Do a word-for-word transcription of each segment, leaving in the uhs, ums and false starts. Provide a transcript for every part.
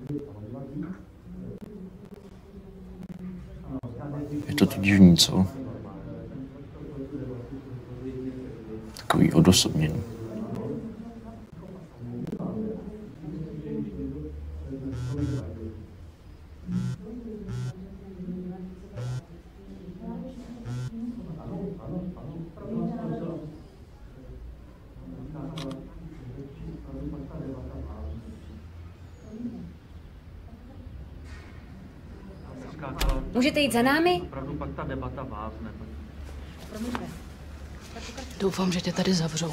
Je to tu divný, co? Takový odosobněný. Můžete jít za námi? Opravdu pak ta debata vázne. Doufám, že tě tady zavřou.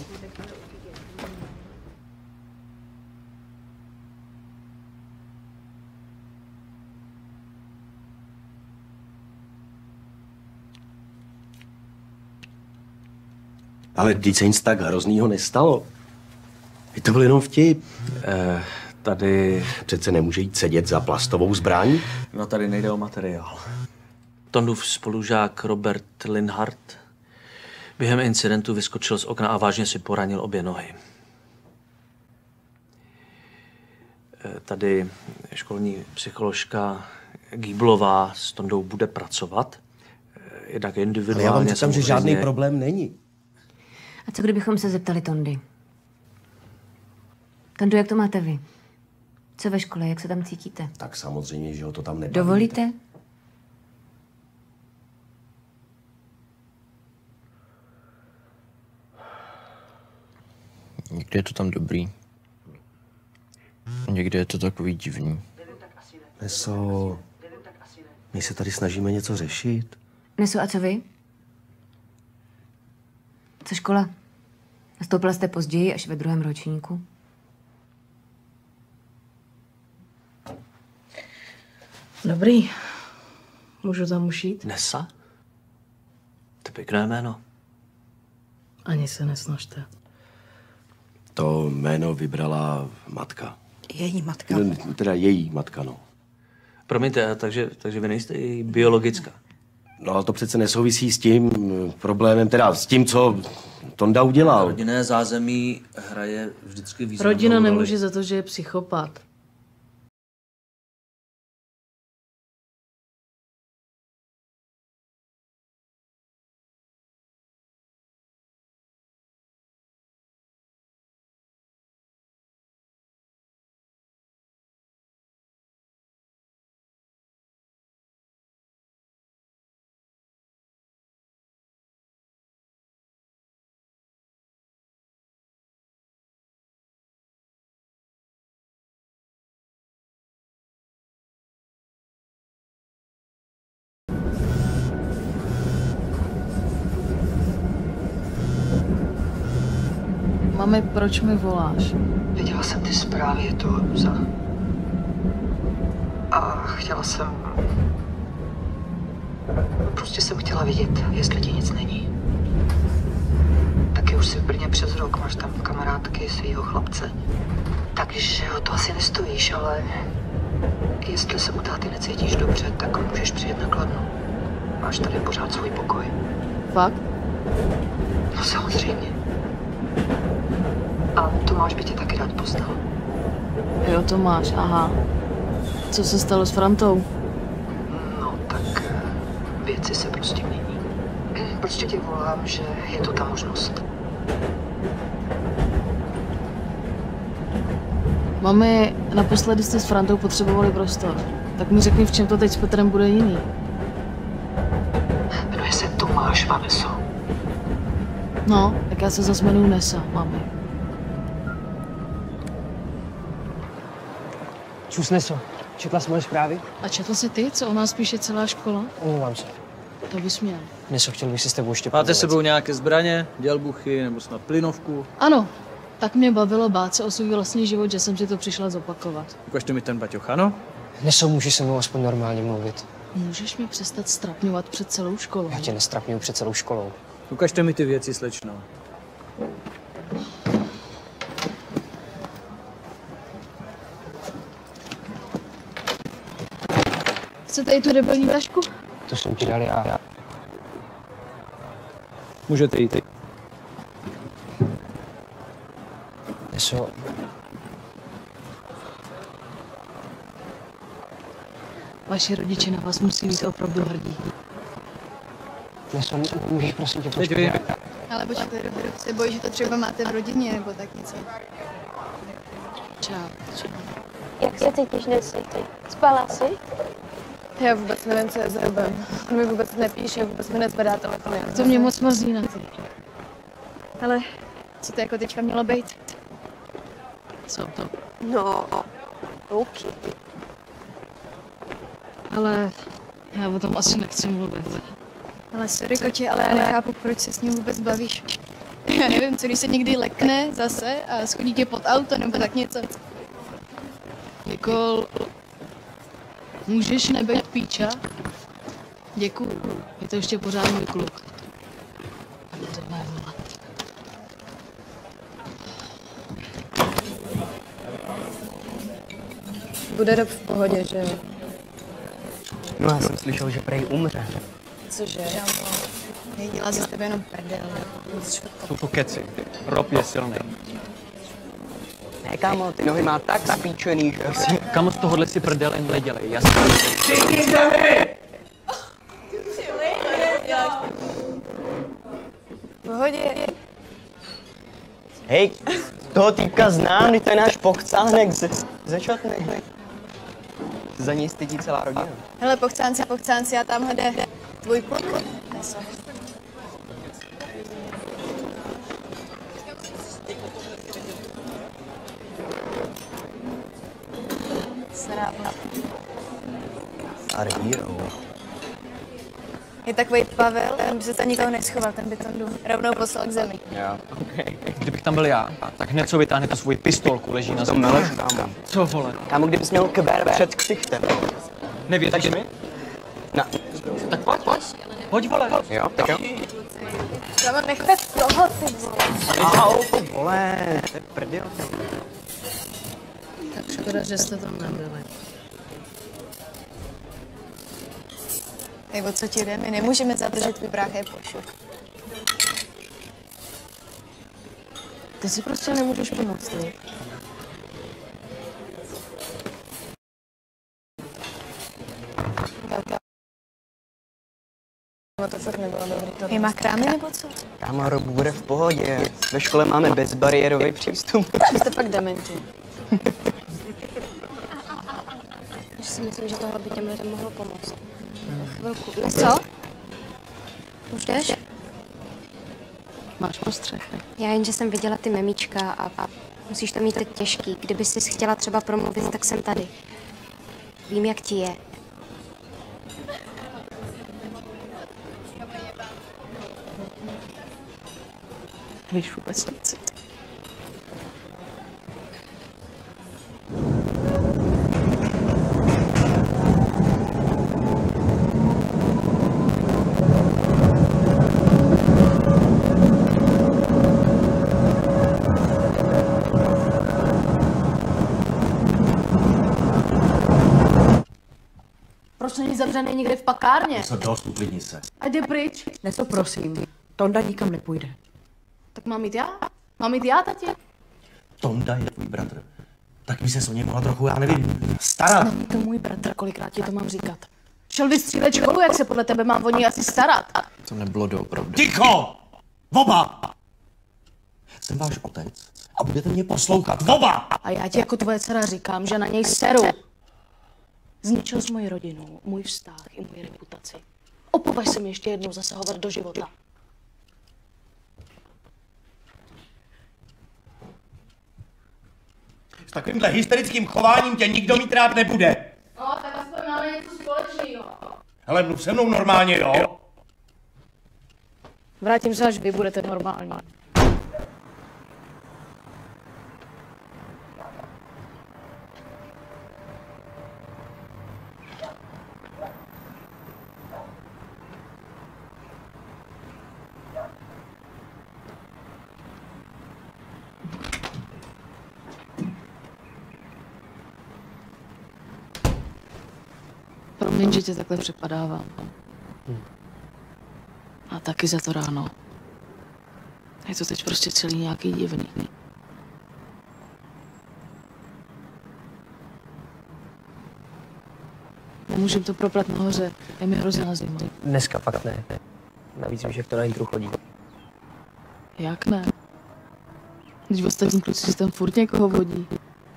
Ale vždyť se nic tak hroznýho nestalo. Je to byl jenom vtip. Eh, tady... Přece nemůže jít sedět za plastovou zbraň? No tady nejde o materiál. Tondův spolužák Robert Linhart během incidentu vyskočil z okna a vážně si poranil obě nohy. Eh, tady školní psycholožka Gíblová s Tondou bude pracovat. Eh, jednak individuálně. Ale já vám říkám, že žádný problém není. A co kdybychom se zeptali Tondy? Tondo, jak to máte vy? Co ve škole, jak se tam cítíte? Tak samozřejmě, že ho to tam nebaví. Dovolíte? Někdy je to tam dobrý. Někdy je to takový divný. Neso, my se tady snažíme něco řešit. Nesu, a co vy? Co škola? Nastoupila jste později, až ve druhém ročníku? Dobrý. Můžu tam už jít? Nesa? To je pěkné jméno. Ani se nesnažte. To jméno vybrala matka. Její matka? No, teda její matka, no. Promiňte, takže, takže vy nejste její biologická. No ale to přece nesouvisí s tím problémem, teda s tím, co Tonda udělal. Rodinné zázemí hraje vždycky významnou Rodina roli. nemůže za to, že je psychopat. Mami, proč mi voláš? Viděla jsem ty zprávy, je to hrůza. A chtěla jsem... Prostě jsem chtěla vidět, jestli ti nic není. Taky už jsi v Brně přes rok, máš tam kamarádky svýho chlapce. Takže o to asi nestojíš, ale... Jestli se u táty necítíš dobře, tak můžeš přijet na Kladno. Máš tady pořád svůj pokoj. Fakt? No samozřejmě. A Tomáš by tě taky rád poznal. Jo, Tomáš, aha. Co se stalo s Frantou? No, tak věci se prostě mění. Prostě tě volám, že je to ta možnost. Mami, naposledy jste s Frantou potřebovali prostor. Tak mi řekni, v čem to teď s Petrem bude jiný. Jmenuje se Tomáš, Vaneso. No, tak já se zase jmenuji Nesa, mami. Čus, Neso, četla jsi moje zprávy? A četl jsi ty, co o nás píše celá škola? Omlouvám se. To bys měl. Neso, chtěl bych si s tebou ještě Máte povědět. s sebou nějaké zbraně, dělbuchy nebo snad plynovku? Ano, tak mě bavilo bát se o svůj vlastní život, že jsem si to přišla zopakovat. Ukažte mi ten baťoch, ano? Neso, můžeš se mnou aspoň normálně mluvit. Můžeš mi přestat strapňovat před celou školou? Já tě nestrapňuju před celou školou. Ukažte mi ty věci, slečno. Chcete i tu rebelní tašku? To jsem ti dal já. Můžete jít. Neso, Vaši rodiče na vás musí být opravdu hrdí. Neso, můžeš prosím tě počkat? Ale počkej, se bojí, že to třeba máte v rodině nebo tak něco. Čau. Čau. Jak se cítíš dnes? Spala jsi? Já vůbec nevím, co je s Robem. On mi vůbec nepíše, vůbec mi nezvedá telefon. To mě moc mrzí na ty. Ale co to jako teďka mělo být? Co to? No, ruky. Ale já o tom asi nechci mluvit. Ale sorry, koči, ale já nechápu, proč se s ním vůbec bavíš. Já nevím, co když se někdy lekne zase a schodí tě pod auto nebo tak něco. Nikol, můžeš nebejt píča? Děkuju, je to ještě pořád můj kluk. To má volat. Bude Rob v pohodě, že jo? No já jsem slyšel, že prej umře. Cože? Nedělá ze tebe jenom prdel. Jsou to keci. Rob je silný. Ne, kámo, ty nohy má tak zapíčený, že asi... Kam z tohohle si prdele nedělej, jasně. V pohodě. Hej, toho týpka znám, když to je náš pochcánek ze, ze Čotny. Za něj stydí celá rodina. Hele, pochcánci, pochcánci, a tamhle jde tvůj kluk. Neso. Srábla. Arhíro. Je takový Pavel, ten by se tam nikoho neschoval, ten by Tondu rovnou poslal k zemi. Jo, okej. Kdybych tam byl já, tak hned co vytáhne tu svoji pistolku, leží na To zemi. meleš, kámo. Co vole? Kámo, kdybys měl kvér před ksichtem. Nevěříš mi? No, Tak pojď, pojď. Pojď vole. jo, tak jo. Kámo, nechte toho, ty vole. Au, vole, to je prdel. Tak škoda, že jste tam nebyli. Hej, o co ti jde? My nemůžeme za to, že tvůj brácha je pošup. Ty si prostě nemůžeš pomoct, ne? No to fakt nebylo dobrý. Hej, má krámy nebo co? Kámo, Rob bude v pohodě. Ve škole máme bezbariérový přístup. Jste pak dementi. Já si myslím, že tohle by těm lidem mohlo pomoct. Chvilku. Co? Už jdeš? Máš postřeh, ne? Já jenže jsem viděla ty memíčka a, a musíš to mít teď těžký. Kdyby jsi chtěla třeba promluvit, tak jsem tady. Vím, jak ti je. Víš vůbec nic. Proč není zavřený někde v pakárně? Co dost, uklidni se. A jde pryč. Neso, prosím. Tonda nikam nepůjde. Tak mám jít já? Mám jít já, tati? Tonda je tvůj bratr. Tak by se o něj mohla trochu, já nevím, starat. Není to můj bratr, kolikrát ti to mám říkat. Šel vystřílet školu, jak se podle tebe mám o ní asi starat. To nebylo doopravdy. Ticho! Oba! Jsem váš otec a budete mě poslouchat. Oba! A já ti jako tvoje dcera říkám, že na něj seru. Zničil jsi moji rodinu, můj vztah i moji reputaci. Opovaž se mi ještě jednou zasahovat do života. S takovýmhle hysterickým chováním tě nikdo mít rád nebude. No, tak aspoň máme něco společného. Hele, mluv se mnou normálně, jo? Vrátím se, až vy budete normální. Promiň, že tě takhle přepadávám. Hmm. A taky za to ráno. Je to teď prostě celý nějaký divný. Můžeme to proprat nahoře. Je mi hrozná zima. Dneska fakt ne. Navíc víš, jak to na intru chodí. Jak ne? Když ostatní kluci si tam furt někoho vodí.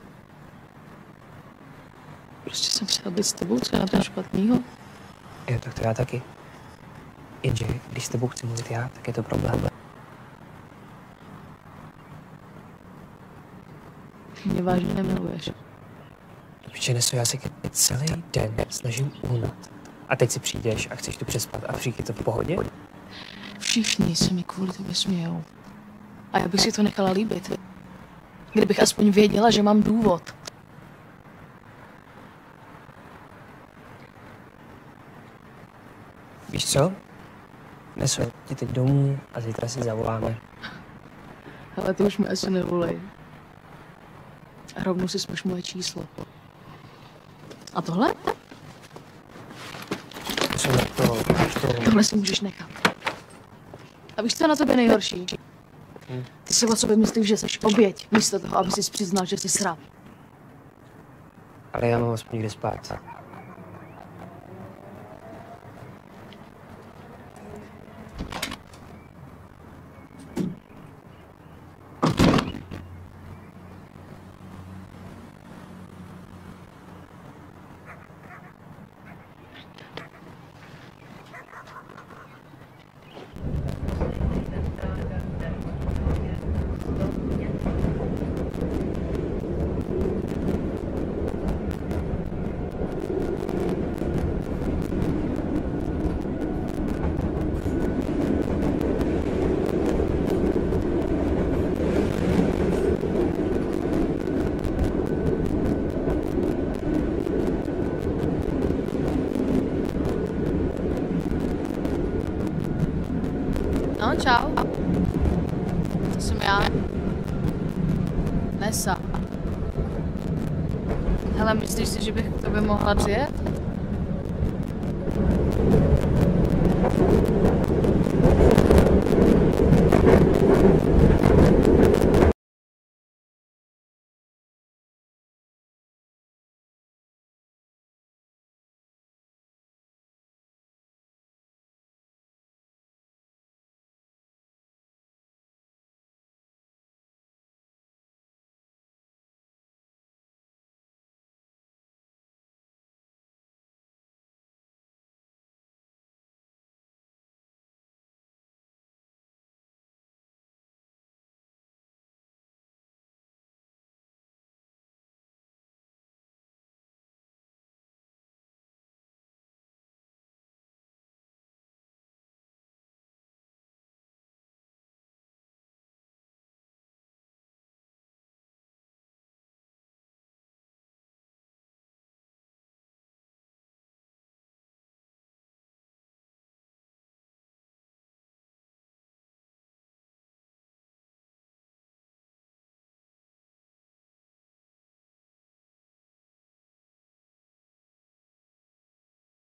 Prostě jsem chtěla být s tebou, co je na tom špatnýho. Jo, tak to já taky. Jenže, když s tebou chci mluvit já, tak je to problém. Ty mě vážně nemiluješ. Protože Neso, já se k celý den snažím uhnat. A teď si přijdeš a chceš tu přespat a přijít je to v pohodě? Všichni se mi kvůli tobě smějou. A já bych si to nechala líbit. Kdybych aspoň věděla, že mám důvod. Víš co? Neso, jdi teď domů a zítra si zavoláme. Ale ty už mi asi nevolej. A rovnou si smaž moje číslo. A tohle? Co to, to... Tohle si můžeš nechat. A víš, co je na tobě nejhorší? Hm. Ty si o sobě myslíš, že jsi oběť, místo toho, aby jsi přiznal, že jsi srab. Ale já mám aspoň kde spát. No, čau. To jsem já. Nesa. Hele, myslíš si, že bych k tobě mohla přijet?